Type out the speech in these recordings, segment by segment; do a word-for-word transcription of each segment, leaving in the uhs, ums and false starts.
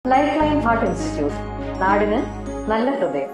Life line heart institute, നാടിന് നല്ല ഹൃദയം.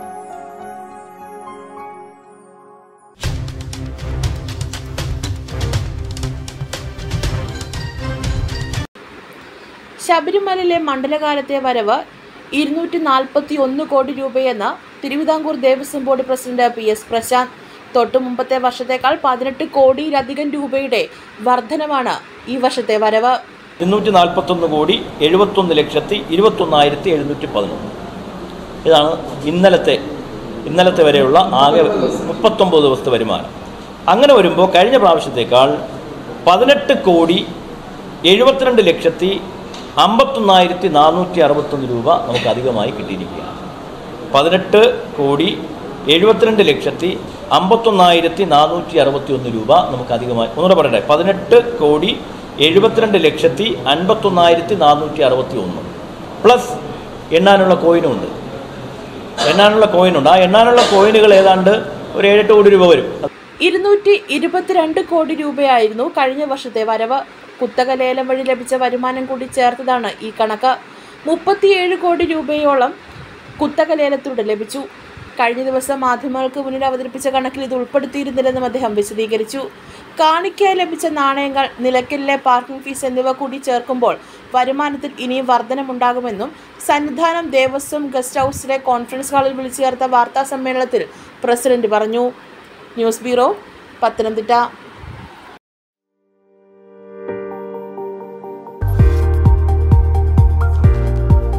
ശബരിമലയിലെ മണ്ഡലകാലത്തെ വരവ് ഇരുന്നൂറ്റി നാൽപ്പത്തി ഒന്ന് കോടി രൂപയെന്ന് Thiruvithamkoor Devaswom board president P S Prashanth. തൊട്ടു മുമ്പത്തെ വർഷത്തേക്കാൾ പതിനെട്ട് കോടിയിലധികം രൂപയുടെ വർധനമാണ് ഈ വർഷത്തെ വരവ്. ഇരുന്നൂറ്റി നാൽപ്പത്തി ഒന്ന് കോടി എഴുപത്തി ഒന്ന് ലക്ഷത്തി ഇരുപത്തി ഒന്നായിരത്തി എഴുന്നൂറ്റി പതിനൊന്ന്. ഇതാണ് ഇന്നലത്തെ ഇന്നലത്തെ വരെയുള്ള ആകെ മുപ്പത്തൊമ്പത് ദിവസത്തെ വരുമാനം. അങ്ങനെ വരുമ്പോൾ കഴിഞ്ഞ പ്രാവശ്യത്തേക്കാൾ പതിനെട്ട് കോടി എഴുപത്തിരണ്ട് ലക്ഷത്തി അമ്പത്തൊന്നായിരത്തി നാനൂറ്റി അറുപത്തൊന്ന് രൂപ നമുക്ക് അധികമായി കിട്ടിയിരിക്കുകയാണ്. പതിനെട്ട് കോടി എഴുപത്തിരണ്ട് ലക്ഷത്തി അമ്പത്തൊന്നായിരത്തി നാനൂറ്റി അറുപത്തി ഒന്ന് രൂപ നമുക്ക് അധികമായി. ഒന്നുകൂടെ പറയട്ടെ, പതിനെട്ട് കോടി എഴുപത്തിരണ്ട് ലക്ഷത്തി അൻപത്തൊന്നായിരത്തി നാനൂറ്റി അറുപത്തി ഒന്ന് പ്ലസ് എണ്ണാനുള്ള കോയിനുണ്ട് എണ്ണാനുള്ള കോയിനുണ്ട് ആ എണ്ണാനുള്ള കോയിനുകൾ ഏതാണ്ട് ഒരു ഏഴെട്ട് കോടി രൂപ വരും. ഇരുന്നൂറ്റി ഇരുപത്തിരണ്ട് കോടി രൂപയായിരുന്നു കഴിഞ്ഞ വർഷത്തെ വരവ്. കുത്തക ലേലം വഴി ലഭിച്ച വരുമാനം കൂടി ചേർത്തതാണ് ഈ കണക്ക്. മുപ്പത്തിയേഴ് കോടി രൂപയോളം കുത്തക ലേലത്തിലൂടെ ലഭിച്ചു. കഴിഞ്ഞ ദിവസം മാധ്യമങ്ങൾക്ക് മുന്നിൽ അവതരിപ്പിച്ച കണക്കിൽ ഇത് ഉൾപ്പെടുത്തിയിരുന്നില്ലെന്നും അദ്ദേഹം വിശദീകരിച്ചു. കാണിക്കായി ലഭിച്ച നാണയങ്ങൾ, നിലയ്ക്കലിലെ പാർക്കിംഗ് ഫീസ് എന്നിവ കൂടി ചേർക്കുമ്പോൾ വരുമാനത്തിൽ ഇനിയും വർധനമുണ്ടാകുമെന്നും സന്നിധാനം ദേവസ്വം ഗസ്റ്റ് ഹൗസിലെ കോൺഫറൻസ് ഹാളിൽ വിളിച്ചു ചേർത്ത വാർത്താ സമ്മേളനത്തിൽ പ്രസിഡന്റ് പറഞ്ഞു. News bureau, Pathanamthitta.